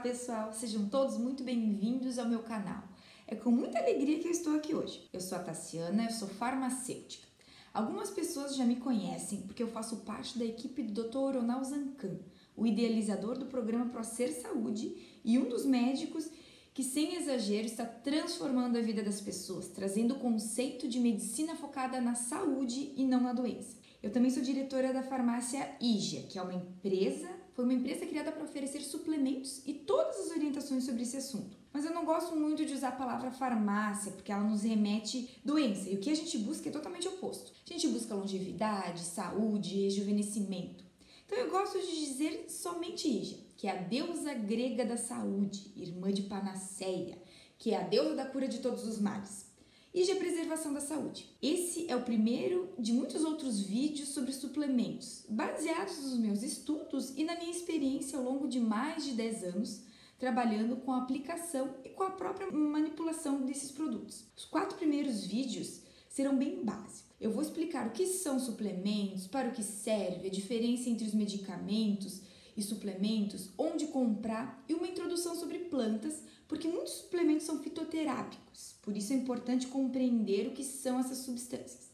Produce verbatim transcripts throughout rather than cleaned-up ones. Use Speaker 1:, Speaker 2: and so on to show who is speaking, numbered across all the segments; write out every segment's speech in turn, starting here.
Speaker 1: pessoal, sejam todos muito bem-vindos ao meu canal. É com muita alegria que eu estou aqui hoje. Eu sou a Tassiana, eu sou farmacêutica. Algumas pessoas já me conhecem porque eu faço parte da equipe do doutor Ronald Zancan, o idealizador do programa ProSer Saúde e um dos médicos que, sem exagero, está transformando a vida das pessoas, trazendo o conceito de medicina focada na saúde e não na doença. Eu também sou diretora da farmácia Ígia, que é uma empresa, foi uma empresa criada para oferecer suplementos e todas as orientações sobre esse assunto. Mas eu não gosto muito de usar a palavra farmácia, porque ela nos remete doença, e o que a gente busca é totalmente oposto. A gente busca longevidade, saúde, rejuvenescimento. Então eu gosto de dizer somente Ígia, que é a deusa grega da saúde, irmã de Panaceia, que é a deusa da cura de todos os males. Ígia é a preservação da saúde. Esse é o primeiro de muitos outros vídeos sobre suplementos, baseados nos meus estudos e na minha experiência ao longo de mais de dez anos, trabalhando com a aplicação e com a própria manipulação desses produtos. Os quatro primeiros vídeos serão bem básicos. Eu vou explicar o que são suplementos, para o que serve, a diferença entre os medicamentos e suplementos, onde comprar e uma introdução sobre plantas, porque muitos suplementos são fitoterápicos, por isso é importante compreender o que são essas substâncias.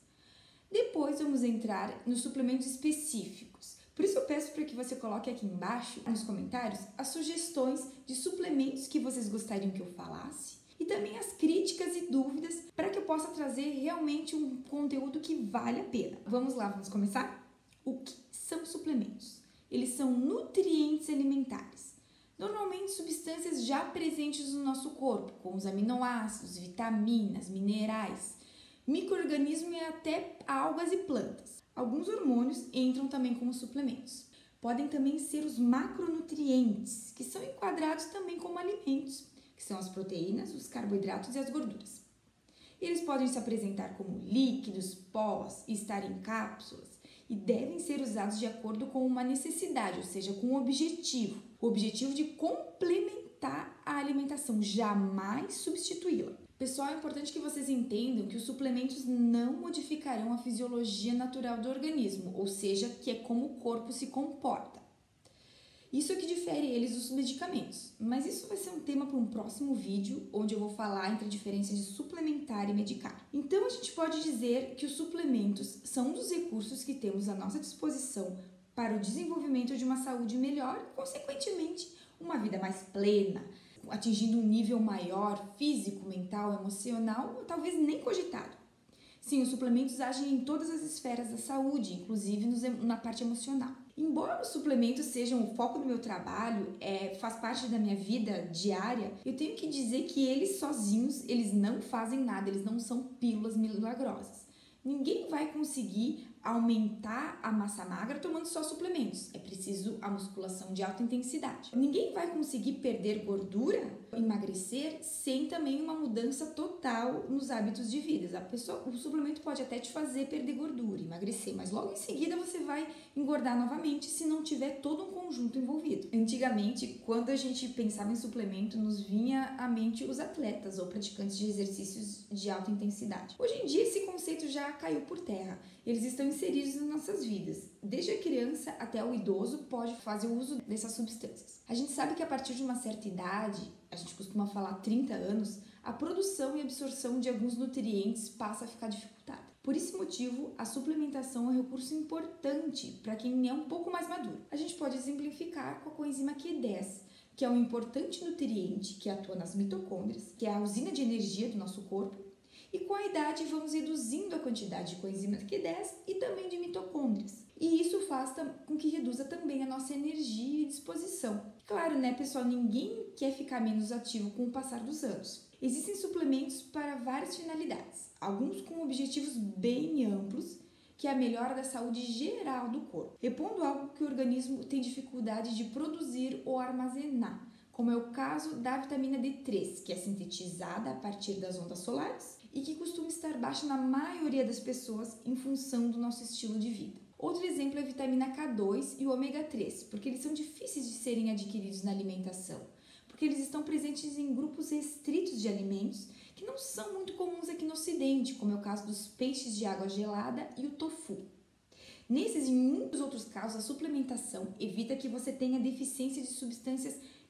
Speaker 1: Depois vamos entrar nos suplementos específicos, por isso eu peço para que você coloque aqui embaixo, nos comentários, as sugestões de suplementos que vocês gostariam que eu falasse e também as críticas e dúvidas para que eu possa trazer realmente um conteúdo que vale a pena. Vamos lá, vamos começar? O que são suplementos? Eles são nutrientes alimentares, normalmente substâncias já presentes no nosso corpo, como os aminoácidos, vitaminas, minerais, micro-organismos e até algas e plantas. Alguns hormônios entram também como suplementos. Podem também ser os macronutrientes, que são enquadrados também como alimentos, que são as proteínas, os carboidratos e as gorduras. Eles podem se apresentar como líquidos, pós e estar em cápsulas e devem ser usados de acordo com uma necessidade, ou seja, com um objetivo. O objetivo de complementar a alimentação, jamais substituí-la. Pessoal, é importante que vocês entendam que os suplementos não modificarão a fisiologia natural do organismo, ou seja, que é como o corpo se comporta. Isso é que difere eles dos medicamentos, mas isso vai ser um tema para um próximo vídeo, onde eu vou falar entre a diferença de suplementar e medicar. Então, a gente pode dizer que os suplementos são um dos recursos que temos à nossa disposição para o desenvolvimento de uma saúde melhor e, consequentemente, uma vida mais plena, atingindo um nível maior físico, mental, emocional, ou talvez nem cogitado. Sim, os suplementos agem em todas as esferas da saúde, inclusive na parte emocional. Embora os suplementos sejam o foco do meu trabalho, é, faz parte da minha vida diária, eu tenho que dizer que eles sozinhos, eles não fazem nada, eles não são pílulas milagrosas. Ninguém vai conseguir aumentar a massa magra tomando só suplementos. É preciso a musculação de alta intensidade. Ninguém vai conseguir perder gordura, emagrecer, sem também uma mudança total nos hábitos de vida. A pessoa, o suplemento pode até te fazer perder gordura, emagrecer, mas logo em seguida você vai engordar novamente se não tiver todo um conjunto envolvido. Antigamente, quando a gente pensava em suplemento, nos vinha à mente os atletas ou praticantes de exercícios de alta intensidade. Hoje em dia, esse conceito já caiu por terra. Eles estão inseridos nas nossas vidas. Desde a criança até o idoso pode fazer o uso dessas substâncias. A gente sabe que a partir de uma certa idade, a gente costuma falar trinta anos, a produção e absorção de alguns nutrientes passa a ficar dificultada. Por esse motivo, a suplementação é um recurso importante para quem é um pouco mais maduro. A gente pode exemplificar com a coenzima Q dez, que é um importante nutriente que atua nas mitocôndrias, que é a usina de energia do nosso corpo, e com a idade vamos reduzindo a quantidade de coenzima Q dez e também de mitocôndrias. E isso faz com que reduza também a nossa energia e disposição. Claro, né, pessoal, ninguém quer ficar menos ativo com o passar dos anos. Existem suplementos para várias finalidades, alguns com objetivos bem amplos, que é a melhora da saúde geral do corpo, repondo algo que o organismo tem dificuldade de produzir ou armazenar, como é o caso da vitamina D três, que é sintetizada a partir das ondas solares e que costuma estar baixa na maioria das pessoas em função do nosso estilo de vida. Outro exemplo é a vitamina K dois e o ômega três, porque eles são difíceis de serem adquiridos na alimentação, porque eles estão presentes em grupos restritos de alimentos que não são muito comuns aqui no Ocidente, como é o caso dos peixes de água gelada e o tofu. Nesses e muitos outros casos, a suplementação evita que você tenha deficiência de substâncias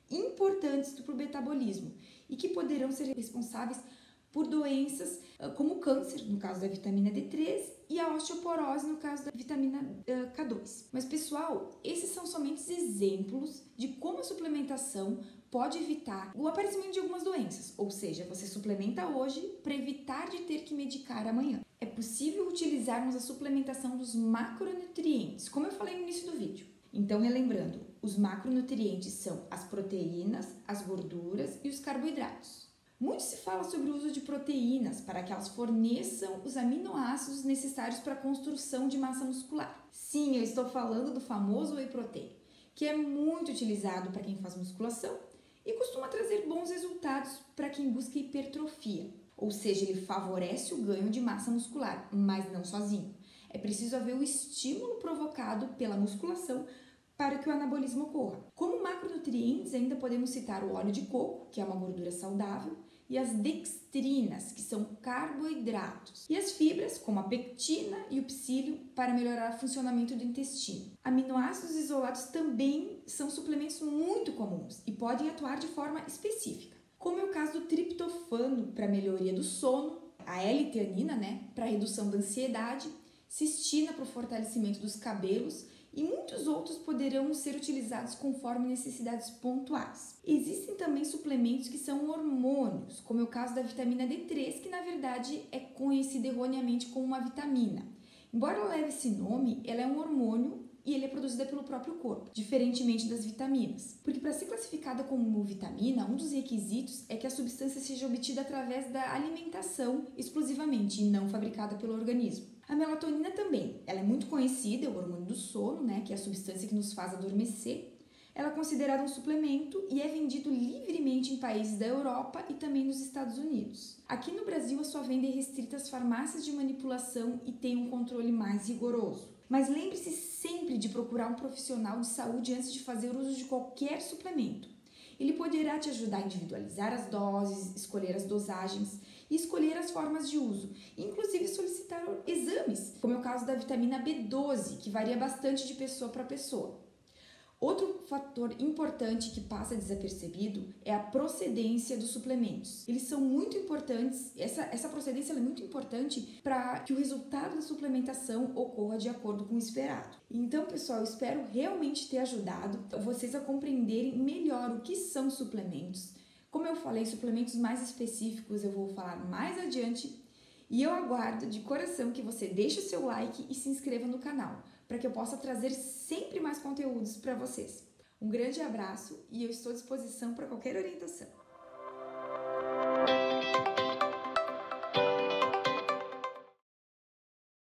Speaker 1: importantes para o metabolismo e que poderão ser responsáveis por doenças como o câncer, no caso da vitamina D três, e a osteoporose, no caso da vitamina K dois. Mas, pessoal, esses são somente exemplos de como a suplementação pode evitar o aparecimento de algumas doenças, ou seja, você suplementa hoje para evitar de ter que medicar amanhã. É possível utilizarmos a suplementação dos macronutrientes, como eu falei no início do vídeo. Então, relembrando, os macronutrientes são as proteínas, as gorduras e os carboidratos. Muito se fala sobre o uso de proteínas para que elas forneçam os aminoácidos necessários para a construção de massa muscular. Sim, eu estou falando do famoso whey protein, que é muito utilizado para quem faz musculação e costuma trazer bons resultados para quem busca hipertrofia, ou seja, ele favorece o ganho de massa muscular, mas não sozinho. É preciso haver o estímulo provocado pela musculação para que o anabolismo ocorra. Como macronutrientes, ainda podemos citar o óleo de coco, que é uma gordura saudável, e as dextrinas, que são carboidratos, e as fibras, como a pectina e o psílio, para melhorar o funcionamento do intestino. Aminoácidos isolados também são suplementos muito comuns e podem atuar de forma específica, como é o caso do triptofano para melhoria do sono, a L-teanina, né, para redução da ansiedade, cistina para o fortalecimento dos cabelos e muitos outros poderão ser utilizados conforme necessidades pontuais. Existem também suplementos que são hormônios, como é o caso da vitamina D três, que na verdade é conhecida erroneamente como uma vitamina. Embora ela leve esse nome, ela é um hormônio e ele é produzido pelo próprio corpo, diferentemente das vitaminas. Porque para ser classificada como vitamina, um dos requisitos é que a substância seja obtida através da alimentação exclusivamente e não fabricada pelo organismo. A melatonina também, ela é muito conhecida, é o hormônio do sono, né, que é a substância que nos faz adormecer. Ela é considerada um suplemento e é vendido livremente em países da Europa e também nos Estados Unidos. Aqui no Brasil, a sua venda é restrita às farmácias de manipulação e tem um controle mais rigoroso. Mas lembre-se sempre de procurar um profissional de saúde antes de fazer uso de qualquer suplemento. Ele poderá te ajudar a individualizar as doses, escolher as dosagens e escolher as formas de uso, inclusive solicitar exames, como é o caso da vitamina B doze, que varia bastante de pessoa para pessoa. Outro fator importante que passa desapercebido é a procedência dos suplementos. Eles são muito importantes, essa, essa procedência é muito importante para que o resultado da suplementação ocorra de acordo com o esperado. Então, pessoal, eu espero realmente ter ajudado vocês a compreenderem melhor o que são suplementos. Como eu falei, suplementos mais específicos eu vou falar mais adiante. E eu aguardo de coração que você deixe o seu like e se inscreva no canal, para que eu possa trazer sempre mais conteúdos para vocês. Um grande abraço e eu estou à disposição para qualquer orientação.